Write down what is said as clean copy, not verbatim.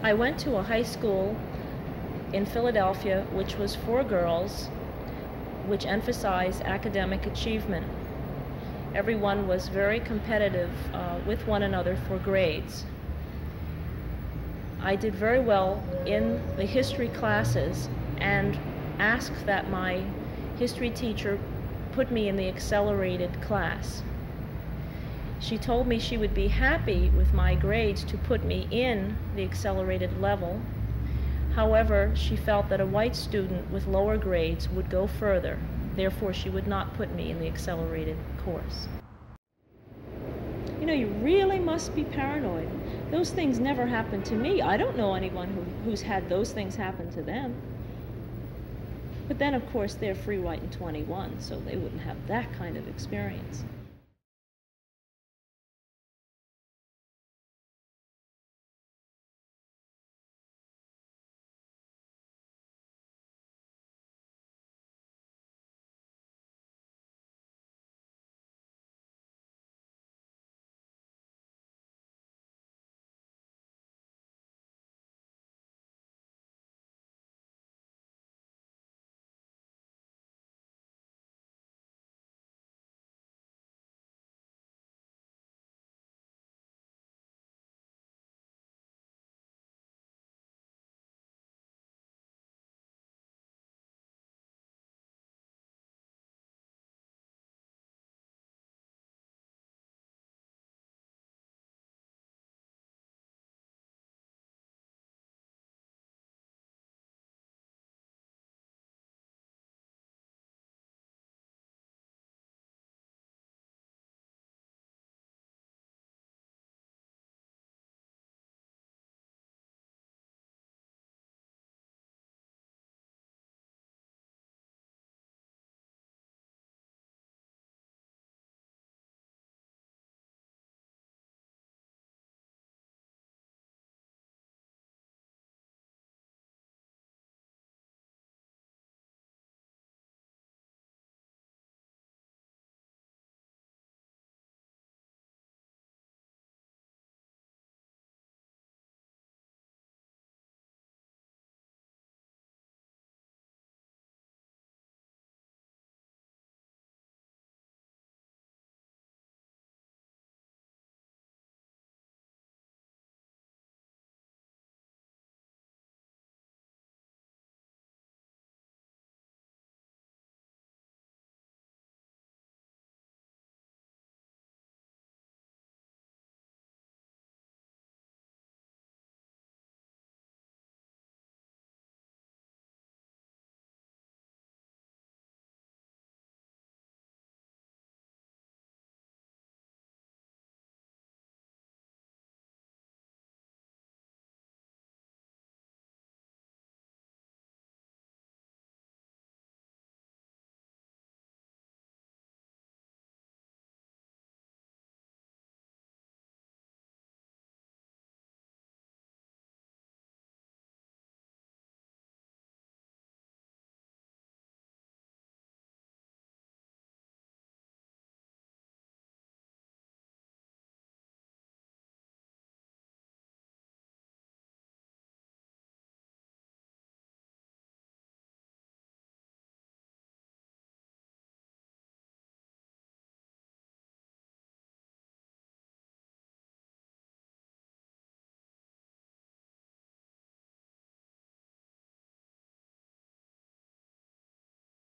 I went to a high school in Philadelphia which was for girls, which emphasized academic achievement. Everyone was very competitive with one another for grades. I did very well in the history classes and asked that my history teacher put me in the accelerated class. She told me she would be happy with my grades to put me in the accelerated level. However, she felt that a white student with lower grades would go further. Therefore, she would not put me in the accelerated course. You know, you really must be paranoid. Those things never happen to me. I don't know anyone who's had those things happen to them. But then, of course, they're free, white, and 21, so they wouldn't have that kind of experience.